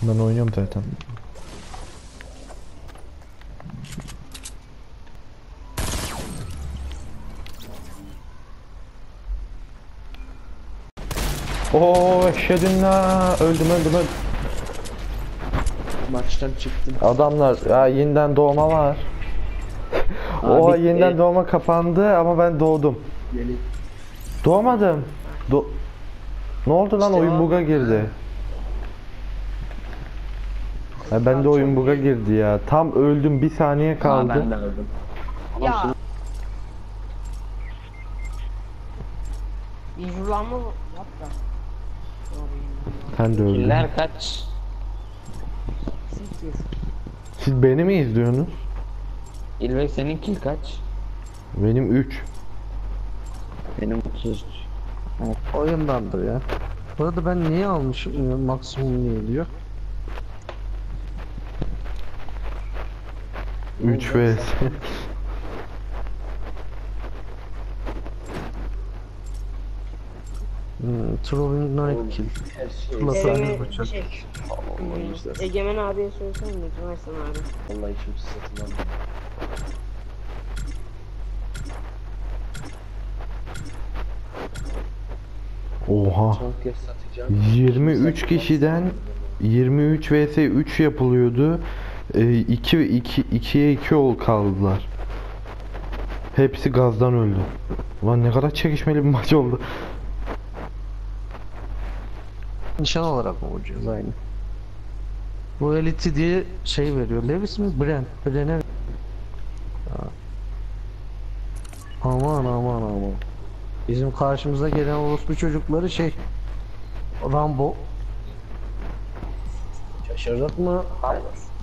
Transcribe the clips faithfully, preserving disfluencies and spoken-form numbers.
Ben oynuyorum zaten. Ooo eşhedün la, öldüm öldüm öldüm. Maçtan çıktım. Adamlar ya, yeniden doğma var. Oha, yeniden e... doğma kapandı ama ben doğdum. Yeni. Doğmadım. Do ne oldu lan, İşte oyun bug'a girdi. Ya ben de oyun bug'a girdi ya. Tam öldüm, bir saniye kaldı. Aa, ben de öldüm. Ya. İzlanma yap da. Sen de öldün. Killer kaç? sekiz. Siz beni mi izliyorsunuz? İlbek senin kill kaç? Benim üç. Benim otuz üç. Evet, oyundandır ya. Bu arada ben niye almışım ya, maksimum niye diyor? üç vs. Hmm, Trolling Night Kill. Her şey. Fırladı. Egemen, Bıçak. şey, Vallahi işte. Egemen abiye söylesene mi? Versen abi. Vallahi kimse satın almıyor. Oha. Son kez satacağım. yirmi üç kişiden yirmi üç vs üç yapılıyordu. iki iki ikiye iki ol kaldılar. Hepsi gazdan öldü. Ulan ne kadar çekişmeli bir maç oldu. Nişan olarak mı vuracağız aynı? Royalty diye şey veriyor. Lewis mi? Brent. Brent'e. Aman aman aman. Bizim karşımıza gelen orospu çocukları şey, Rambo. Şaşırdık mı? Hayır.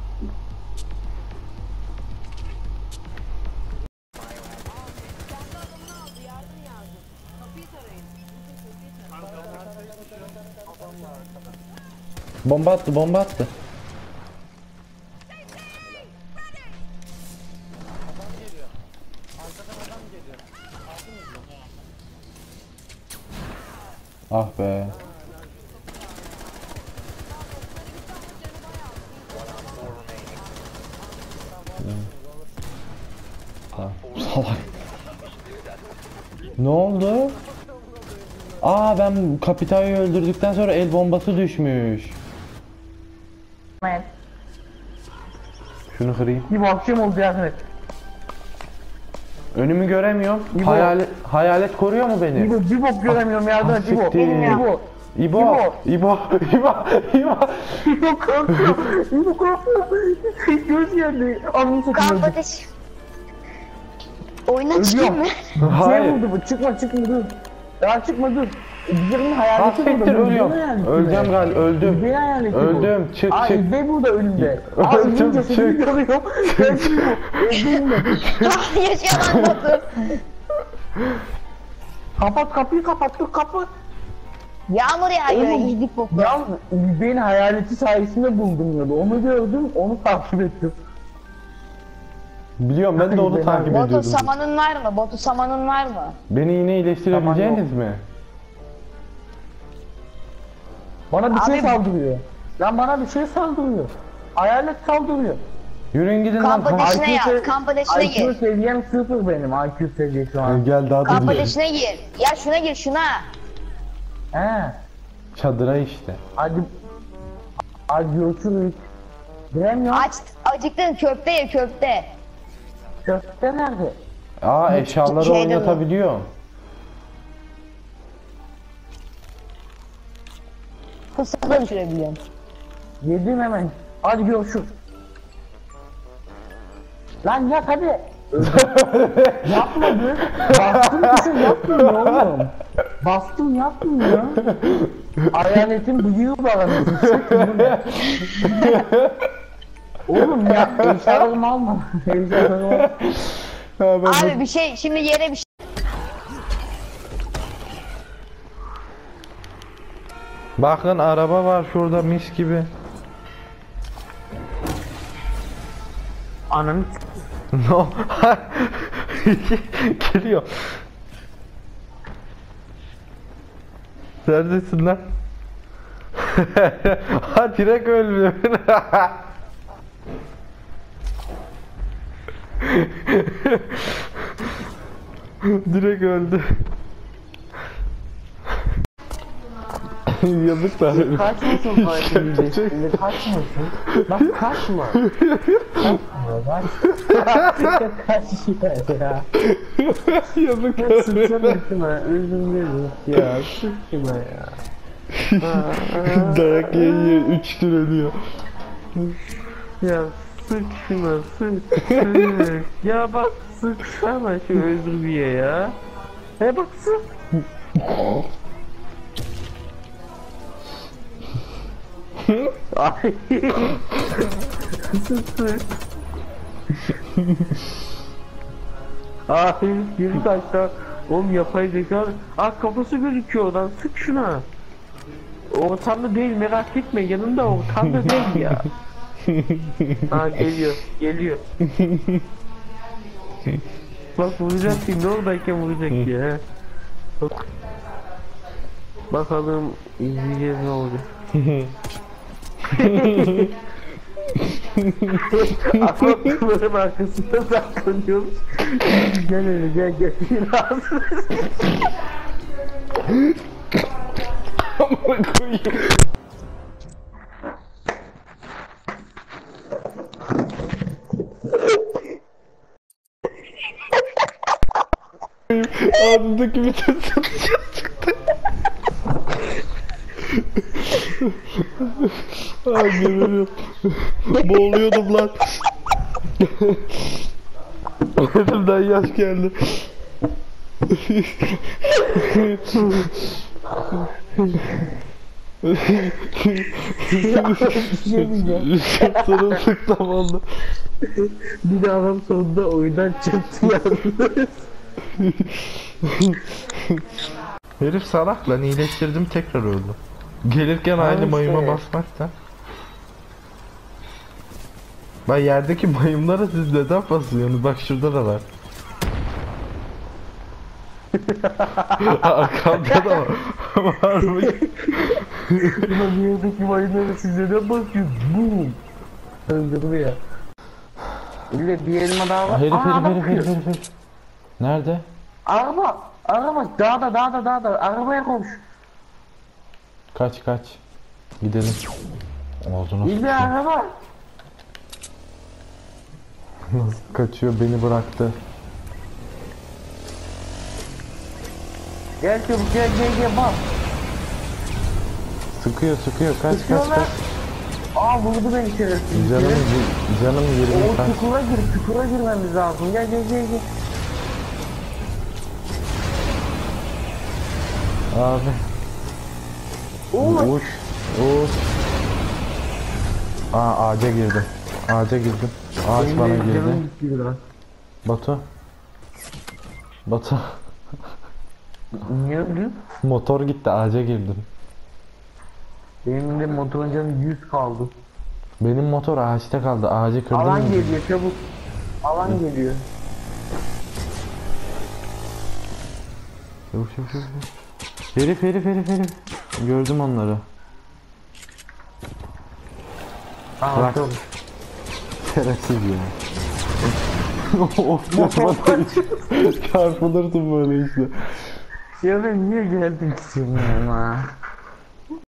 Bomba attı, bomba attı. Ah be. Salak. Ne oldu? Aa, ben Kapita'yı öldürdükten sonra el bombası düşmüş. Evet. Şunu kırayım. Bir akşam oldu yardım et. Önümü göremiyorum. İbo. Hayalet, hayalet koruyor mu beni? İbo, bir bok göremiyorum yardım et İbo. Siktir. İbo. İbo, İbo, İbo, İbo. İbo korkuyor. İbo korkuyor. Göz geldi. Anını satayım. Kardeş. Oyuna çıkayım mı? Hayır. Şey buldu bu. Çıkma çıkma dur. Daha çıkma dur. Bizim Ha hayaleti burada. siktir, ölüyorum. Öleceğim galiba, öldüm. İzbeyi hayaleti bu. Öldüm, çık Aa, çık. İzbeyi burada önümde. Aa, Öldüm, İzbeyi cesedini çık. görüyorum. Öldüm de. Yaşayan bakın. Kapat kapıyı, kapat dur, kapat. Yağmur yağıyor, Oğlum, izlik boku. Ya İzbey'in hayaleti sayesinde buldum yolu. Onu gördüm, onu takip ettim. Biliyorum, ben de onu Ben- takip Botu ediyordum. samanın var mı? Botu samanın var mı? Beni yine iyileştirebileceğiniz mi? Bana bir şey Abi- saldırıyor. Lan bana bir şey saldırıyor. Hayalet saldırıyor. Yürüyün gidin lan. Kamp ateşine I Q yat, se- kamp ateşine I Q gir. seviyem sıfır benim, I Q seviyesi şu an. Gel daha da Kamp diyor. ateşine gir. Ya şuna gir, şuna. He. Çadıra işte. Hadi. Hadi görüşürüz. Bilemiyorum. Aç, acıktın, köfte ye, köfte. Köfte nerede? Aa, eşyaları Şeyde mi? oynatabiliyor. Fıstıkla düşürebiliyorum. Yedim hemen. Hadi görüşürüz. Lan yak hadi. Yapmadı. Bastım tuşa yapmıyor oğlum. Bastım yapmıyor. Hayaletin bıyığı var anasını. Oğlum ya eşyalarımı alma. Eşyalarımı alma. Ha, ben Abi bir şey, şimdi yere bir şey. Bakın, araba var şurada mis gibi. Ananı No. Geliyor. Neredesin lan? Ha direkt ölmüyor. Direkt öldü. Yazıklar. Kaçmasın partimize. Şimdi kaçmasın. Bak kaçma. Kaçma bak. Kaçma ya. Yazıklar. Sıksana şuna. Özür dilerim ya. Sıkma ya. Dayak yiye yiye üç tür ölüyor. Ya sık şuna sık sık. Ya bak sıksana şu özürlüye ya. He bak sık. Ay. Sık sık. Ay geri kaçta. Oğlum yapay zeka. Aa kafası gözüküyor oradan sık şuna. Ortamda değil merak etme yanında ortamda değil ya. Aa geliyor geliyor. Bak vuracak şimdi oradayken vuracak ya. Bak. Bakalım izleyeceğiz ne olacak. Apartmanın arkasında saklanıyoruz. Gel hele gel gel. Amına koyayım. Ağzımdaki bütün satışlar çıktı. Ay geberiyorum. Boğuluyordum lan. Gözümden yaş geldi. Sırılsıklam oldu. Bir de adam sonunda oyundan çıktı yalnız. Herif salak lan, iyileştirdim tekrar öldü. Gelirken Ha aynı işte. mayıma basmakta. Bak yerdeki mayımlara siz neden basıyorsunuz? Bak şurada da var. Arkamda da var. Var mı? Ulan bir yerdeki mayınları siz neden basıyorsunuz? Boom. Öldürdü ya. İlle bir elma daha var. Herif Aa, herif adam herif bakıyor. herif herif. Nerede? Araba. Araba. Dağda dağda dağda. Arabaya koş. Kaç kaç. Gidelim. Ağzına İlle sıçayım. araba. Nasıl kaçıyor, beni bıraktı. Gel çabuk gel gel gel bak. Sıkıyor sıkıyor, kaç kaç Sıkıyorlar. kaç. Aa vurdu beni şerefsiz. Canım canım yirmi O kaç. çukura gir, çukura girmemiz lazım. Gel gel gel gel. Abi. Oğlum. Uç. Uç. Aa ağaca girdim. Ağaca girdim. Ağaç Benim bana de girdi. canım gitti biraz. Batu. Batu. Niye öldün? Motor gitti, ağaca girdim. Benim de motorun canı yüz kaldı. Benim motor ağaçta kaldı. Ağacı kırdım. Alan mı? geliyor çabuk. Alan geliyor. Çabuk çabuk çabuk. Herif herif herif herif. Gördüm onları. Aa Bırak. tamam. Şerefsiz ya. Of yapmadım. Çarpılırsın böyle işte. Ya ben niye geldim ki senin yanına?